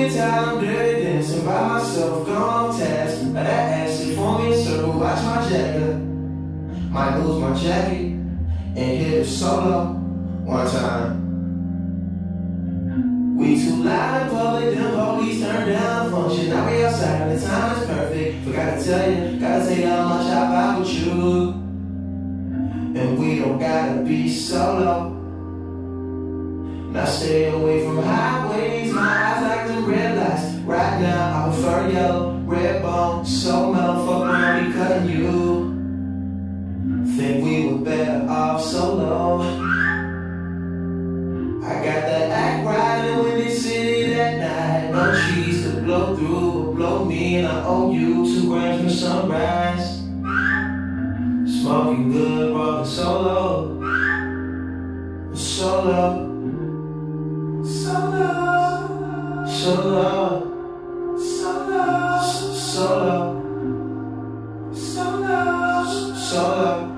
get tired, I'm dirty dancing by myself, gone off task. That ass for me a circle, watch my jacket. Might lose my jacket and hit a solo one time. We too loud in public, them police turn down the function. Now we outside, the time is perfect. Forgot to tell you, gotta tell you how much I vibe with you. And we don't gotta be solo. Now stay away from highways, my eyes like them red lights. Right now I prefer yellow, red bone, so mellow, fuck around me cutting you. Think we were better off solo. I got that act right in Windy City that night. No trees to blow through or blow me, and I owe you 2 grams from sunrise. Smoking good, rolling solo. Solo. Solo. Solo. Solo. Solo. Solo. Solo.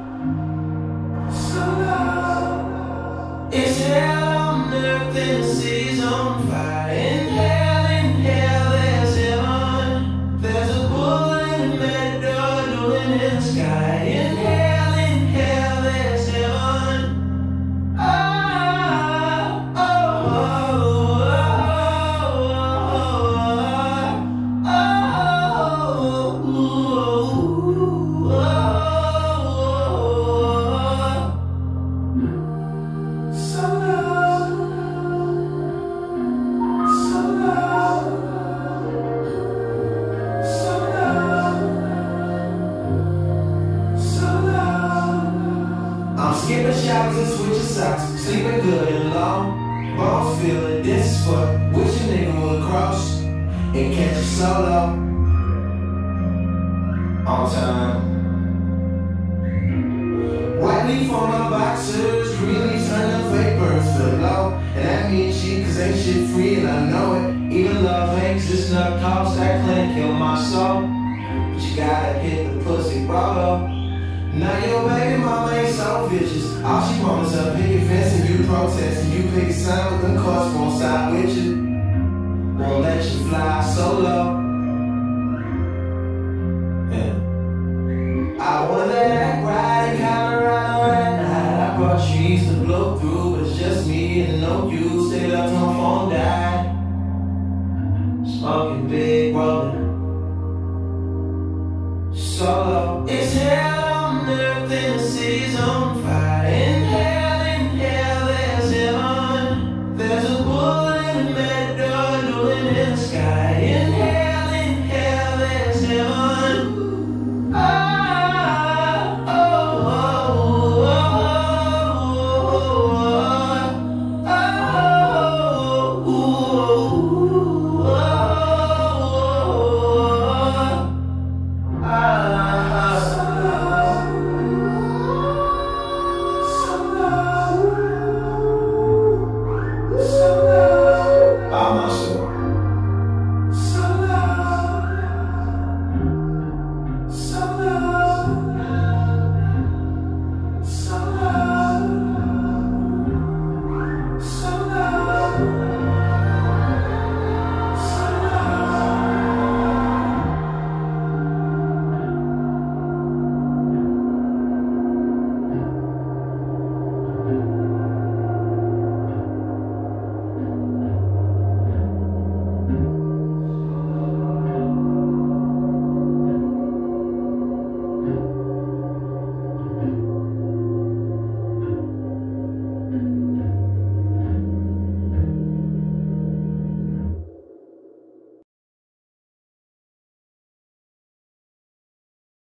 Solo. It's hell on earth and the city's on fire. In hell, there's heaven. There's a bullet in the matador, dueling in the sky. In hell, there's heaven. Oh, oh, oh, oh, oh, oh. I'm skipping showers and switching socks, sleeping good and long. Bones feeling this is for wish a nigga would cross and catch a solo on time. White leaf on my boxers, green leaves turn up fake birds feel low. And that means shit, cause ain't shit free and I know it. Even love ain't existing up cost, that clinic kill my soul. But you gotta hit the pussy bottle. Now your baby mama ain't so vicious. All she wants is a picket fence and you protest. And you pick a sign with them cars won't side with you. Won't let you fly solo. Yeah. I wanted that act right in Colorado that night. I brought trees to blow through, but it's just me and no you. Stayed up till my phone died. Smoking big, rolling solo. It's hell.